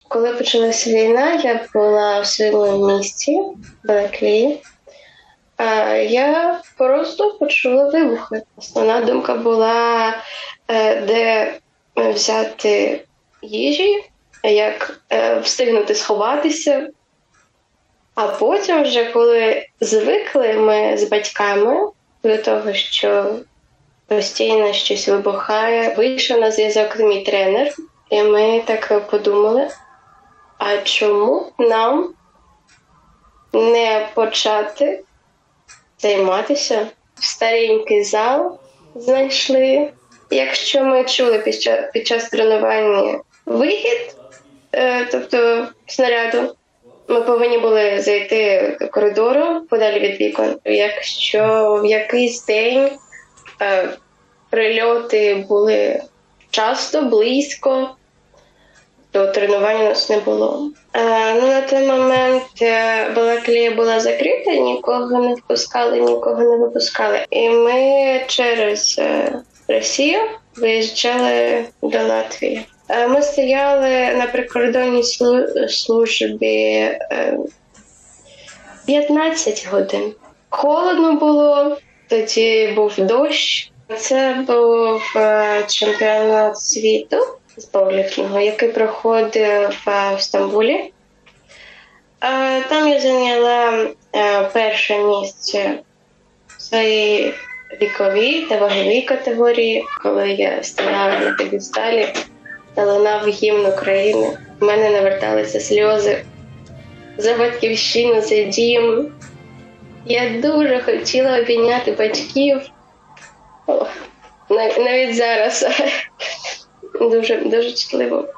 Коли почалася війна, я була в своєму місті, Балаклії. Я просто почула вибухи. Основна думка була, де взяти їжі, як встигнути сховатися. А потім вже, коли звикли ми з батьками до того, що постійно щось вибухає, вийшов на зв'язок мій тренер, і ми так подумали, а чому нам не почати займатися? Старенький зал знайшли. Якщо ми чули під час тренування вихід, тобто снаряду, ми повинні були зайти коридором подалі від вікон. Якщо в якийсь день прильоти були часто, близько, то тренувань у нас не було. На той момент Балаклія була закрита, нікого не впускали, нікого не випускали. І ми через Росію виїжджали до Латвії. Ми стояли на прикордонній службі 15 годин. Холодно було, тоді був дощ. Це був чемпіонат світу з пауерліфтингу, який проходив в Стамбулі. Там я зайняла перше місце в своїй віковій та ваговій категорії, коли я стояла на п'єдесталі та лунав гімн України. У мене наверталися сльози за батьківщину, за дім. Я дуже хотіла обійняти батьків. Навіть зараз дуже чутливо.